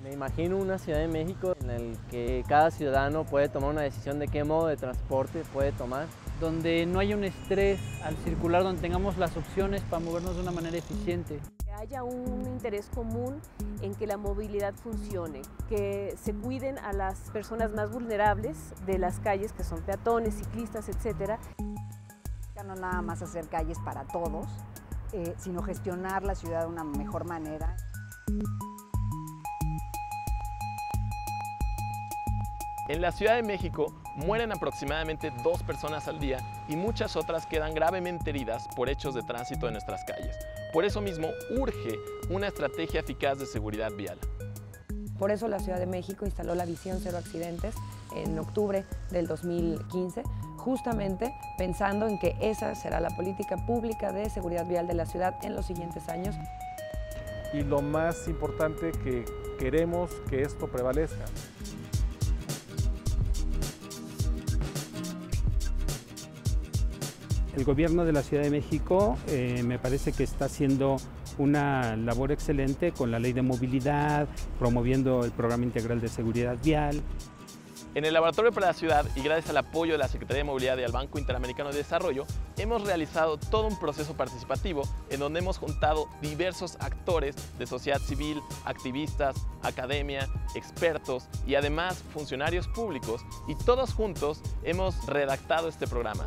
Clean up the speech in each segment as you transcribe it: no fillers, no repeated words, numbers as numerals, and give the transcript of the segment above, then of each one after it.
Me imagino una Ciudad de México en la que cada ciudadano puede tomar una decisión de qué modo de transporte puede tomar. Donde no haya un estrés al circular, donde tengamos las opciones para movernos de una manera eficiente. Que haya un interés común en que la movilidad funcione, que se cuiden a las personas más vulnerables de las calles, que son peatones, ciclistas, etc. Ya no nada más hacer calles para todos, sino gestionar la ciudad de una mejor manera. En la Ciudad de México mueren aproximadamente 2 personas al día y muchas otras quedan gravemente heridas por hechos de tránsito en nuestras calles. Por eso mismo urge una estrategia eficaz de seguridad vial. Por eso la Ciudad de México instaló la Visión Cero Accidentes en octubre del 2015, justamente pensando en que esa será la política pública de seguridad vial de la ciudad en los siguientes años. Y lo más importante, que queremos que esto prevalezca. El gobierno de la Ciudad de México me parece que está haciendo una labor excelente con la ley de movilidad, promoviendo el programa integral de seguridad vial. En el Laboratorio para la Ciudad y gracias al apoyo de la Secretaría de Movilidad y al Banco Interamericano de Desarrollo, hemos realizado todo un proceso participativo en donde hemos juntado diversos actores de sociedad civil, activistas, academia, expertos y además funcionarios públicos, y todos juntos hemos redactado este programa.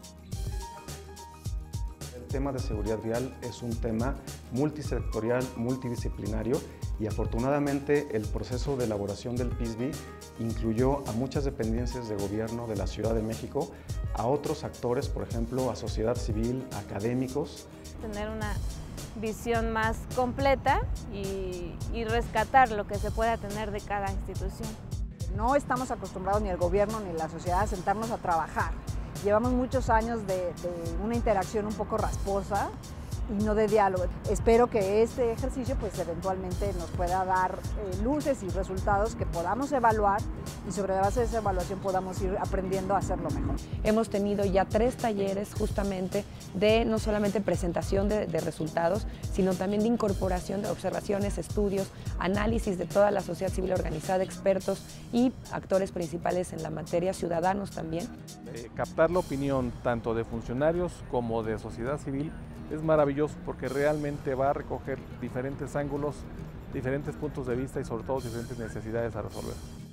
El tema de seguridad vial es un tema multisectorial, multidisciplinario, y afortunadamente el proceso de elaboración del PISBI incluyó a muchas dependencias de gobierno de la Ciudad de México, a otros actores, por ejemplo, a sociedad civil, académicos. Tener una visión más completa y rescatar lo que se pueda tener de cada institución. No estamos acostumbrados ni el gobierno ni la sociedad a sentarnos a trabajar. Llevamos muchos años de una interacción un poco rasposa y no de diálogo. Espero que este ejercicio pues eventualmente nos pueda dar luces y resultados que podamos evaluar, y sobre la base de esa evaluación podamos ir aprendiendo a hacerlo mejor. Hemos tenido ya 3 talleres justamente de no solamente presentación de resultados, sino también de incorporación de observaciones, estudios, análisis de toda la sociedad civil organizada, expertos y actores principales en la materia, ciudadanos también. Captar la opinión tanto de funcionarios como de sociedad civil es maravilloso, porque realmente va a recoger diferentes ángulos, diferentes puntos de vista y sobre todo diferentes necesidades a resolver.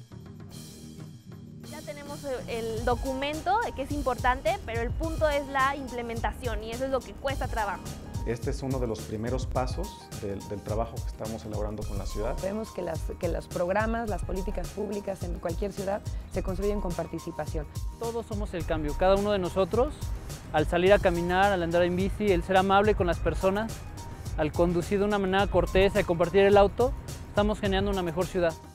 Ya tenemos el documento, que es importante, pero el punto es la implementación y eso es lo que cuesta trabajo. Este es uno de los primeros pasos del trabajo que estamos elaborando con la ciudad. Vemos que los programas, las políticas públicas en cualquier ciudad se construyen con participación. Todos somos el cambio, cada uno de nosotros, al salir a caminar, al andar en bici, el ser amable con las personas, al conducir de una manera cortés, al compartir el auto, estamos generando una mejor ciudad.